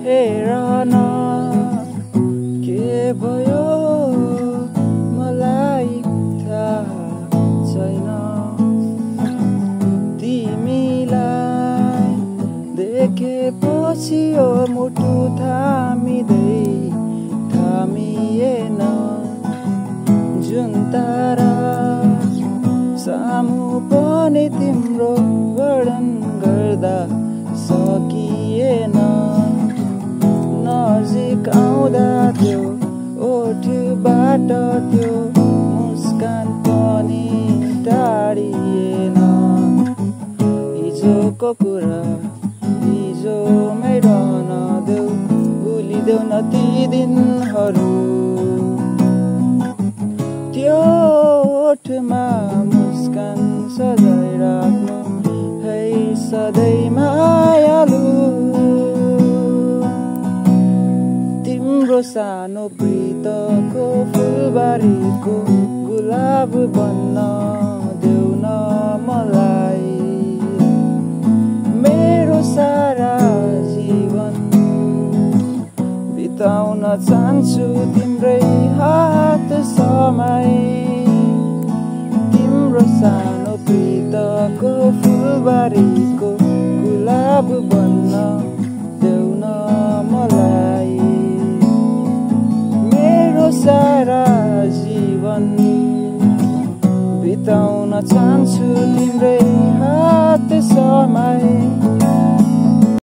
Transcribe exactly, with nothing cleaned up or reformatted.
हेर न के भयो मलाई थाहा छैन। तिमीलाई देखेपछि यो मुटु थामिँदै थामिएन। जुन तारा सामु पनि तिम्रो वर्णन गर्दा सकिएन। नजिक आउँदा त्यो ओठबाट त्यो मुस्कान पनि टाढिएन। हिजोको कुरा हिजोमै रहन देऊ, भुलिदेऊ न ती दिनहरू। त्यो ओठमा मुस्कान सजाइराख्नु है सधैँ मायालु। तिम्रो सानो प्रीतको फुलबारीको गुलाब बन्न देऊ न मलाई। मेरो सारा जीवन बिताउन चाहन्छु तिम्रै हात समाई। तिम्रो सानो प्रीतको फुलबारीको गुलाब बन्न